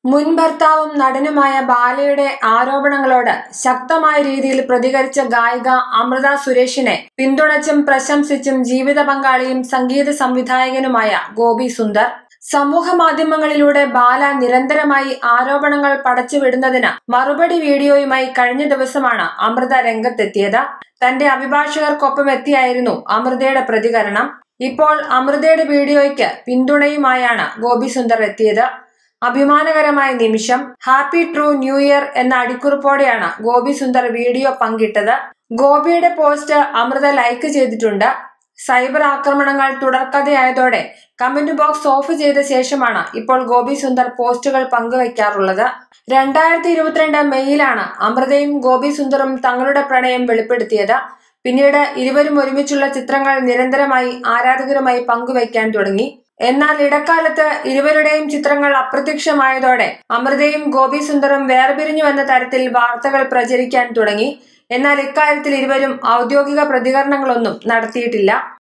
മുൻ ഭർത്താവും നടനുമായ ബാലയുടെ ആരോപണങ്ങളോട് ശക്തമായ രീതിയിൽ പ്രതികരിച്ച ഗായിക അമൃത സുരേഷിനെ പിന്തുണച്ചും പ്രശംസിച്ചും ജീവിത പങ്കാളിയും സംഗീത സംവിധായകനുമായ ഗോപി സുന്ദർ. സമൂഹ മാധ്യമങ്ങളിലൂടെ ബാല നിരന്തരമായി ആരോപണങ്ങൾ പടച്ചുവിടുന്നതിന് മറുപടി വീഡിയോയുമായി കഴിഞ്ഞ ദിവസമാണ് അമൃത രംഗത്തെത്തിയത്. തന്റെ അഭിഭാഷകർക്കൊപ്പം എത്തിയായിരുന്നു അമൃതയുടെ പ്രതികരണം. ഇപ്പോൾ അമൃതയുടെ വീഡിയോയ്ക്ക് പിന്തുണയുമായാണ് ഗോപി സുന്ദർ എത്തിയത്. അഭിമാനകരമായ നിമിഷം, ഹാപ്പി ട്രൂ ന്യൂ ഇയർ എന്ന അടിക്കുറിപ്പോടെയാണ് ഗോപി സുന്ദർ വീഡിയോ പങ്കിട്ടത്. ഗോപിയുടെ പോസ്റ്റ് അമൃത ലൈക്ക് ചെയ്തിട്ടുണ്ട്. സൈബർ ആക്രമണങ്ങൾ തുടർക്കഥയായതോടെ കമന്റ് ബോക്സ് ഓഫ് ചെയ്ത ശേഷമാണ് ഇപ്പോൾ ഗോപി സുന്ദർ പോസ്റ്റുകൾ പങ്കുവയ്ക്കാറുള്ളത്. 2022 മെയ്യിലാണ് അമൃതയും ഗോപി സുന്ദറും തങ്ങളുടെ പ്രണയം വെളിപ്പെടുത്തിയത്. പിന്നീട് ഇരുവരും ഒരുമിച്ചുള്ള ചിത്രങ്ങൾ നിരന്തരമായി ആരാധകരുമായി പങ്കുവയ്ക്കാൻ തുടങ്ങി. എന്നാൽ ഇടക്കാലത്ത് ഇരുവരുടെയും ചിത്രങ്ങൾ അപ്രത്യക്ഷമായതോടെ അമൃതയും ഗോപി സുന്ദറും വേർപിരിഞ്ഞുവെന്ന തരത്തിൽ വാർത്തകൾ പ്രചരിക്കാൻ തുടങ്ങി. എന്നാൽ ഇക്കാര്യത്തിൽ ഇരുവരും ഔദ്യോഗിക പ്രതികരണങ്ങളൊന്നും നടത്തിയിട്ടില്ല.